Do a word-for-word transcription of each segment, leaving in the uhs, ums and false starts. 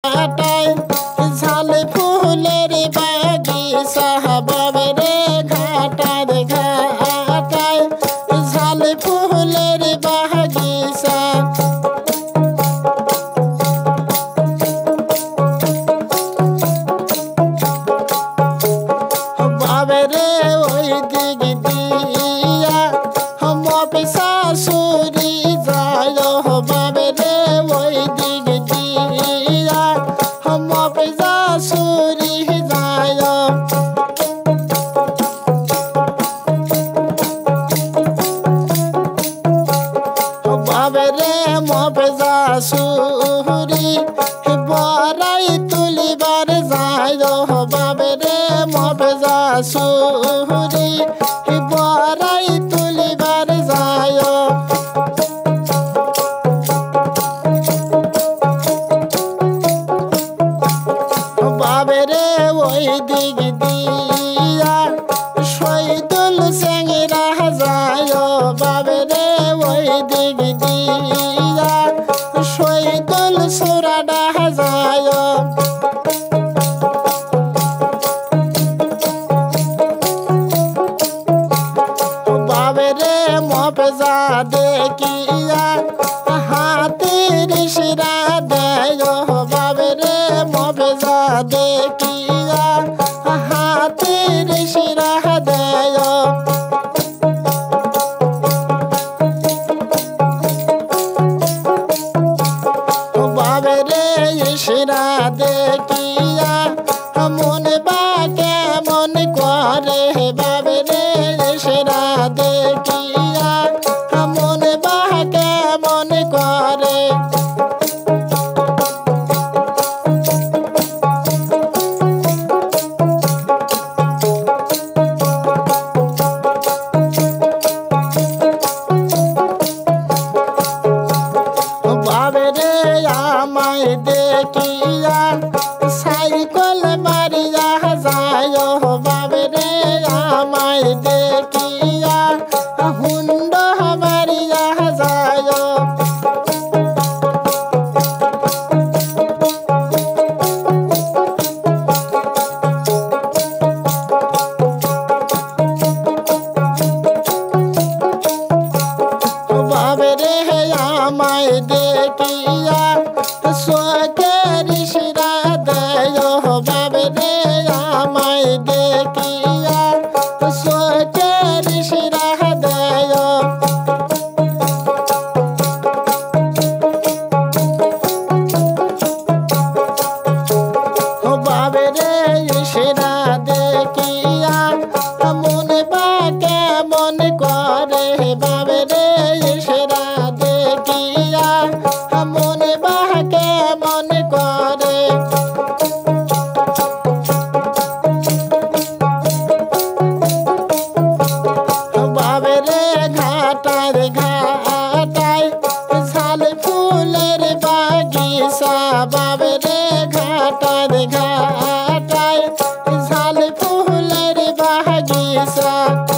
ঘাটায় ঝাল ফুলের বাগিচা বাবরে ঘাটার ঘাটায় ঝাল ফুলের বাগিচা বাবরে ওই দিক দিয়া মপি শাশুড়ি যায় বাবরে ওই দিক দিয়া মপি শাশুড়ি যায় বাবরে মপি শাশুড়ি বড়াই তুলিবার যায় বাবরে মপি শাশুড়ি বড়াই তুলিবার যায় বাবরে ওই দিক দিয়া শহীদুল সেঙ্গরা যায় বাবরে ওই দিক দিয়া শহীদুল সুরাডা যায় বাবরে মপজা দেখিয়া হাতের শিরা দেয় বাবরে মপজা দেখিয়া হাতের শিরা দেয় বাবরে শিরা দেখিয়া মন বা কেমন করে বাবরে শিরা দেখিয়া মন বা কেমন করে বাবরে আমায় দেখিয়া সাইকেল মারিয়া যায় বাবরে আমায় দেখিয়া হুন্ড মারিয়া যায় বাবরে আমায় দেখিয়া সোকের শিরা দেয় বাবরে আমায় দেখিয়া সোকের শিরা দেয় বাবরে শিরা দেখিয়া মন বা কেমন করে বাবরে শিরা দেখিয়া মন বা কেমন করে বাবরে ঘাটার ঘাটায় ঝাল ফুলের বাগিচা বাবরে ঘাটার ঘাটায় ঝাল ফুলের বাগিচা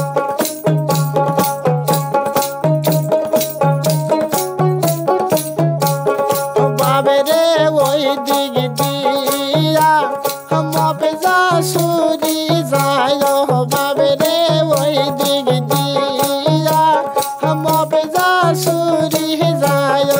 বাবরে ওই দিক দিয়া মপি শাশুড়ি যায় বাবরে ওই দিক দিয়া মপি শাশুড়ি যায়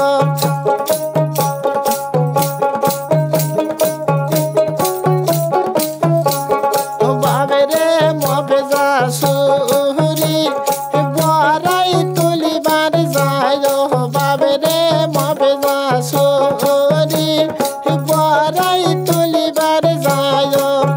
বাবরে মপি শাশুড়ি বড়াই তুলিবার যায় বাবরে মপি শাশুড়ি বড়াই তুলিবার যায়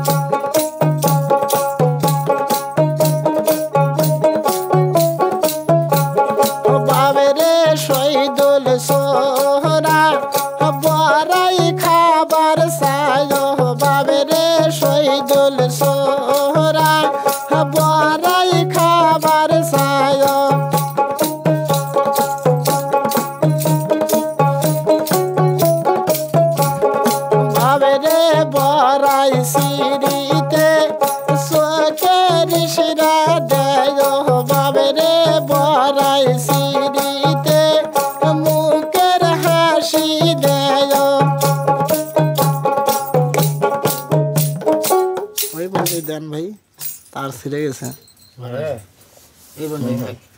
বাবরে শহীদুল সোহরা বড়াই খাবার চায় বাবরে শহীদুল সোহরা বড়াই খাবার চায় বাবরে বড়াই সিঁড়িতে সোকের শিরা দেয় বাবরে বড়াই সিঁড়িতে মুখের হাসি দেয় দেন ভাই, তার ছিঁড়ে গেছে। এই বন্ধু ভাই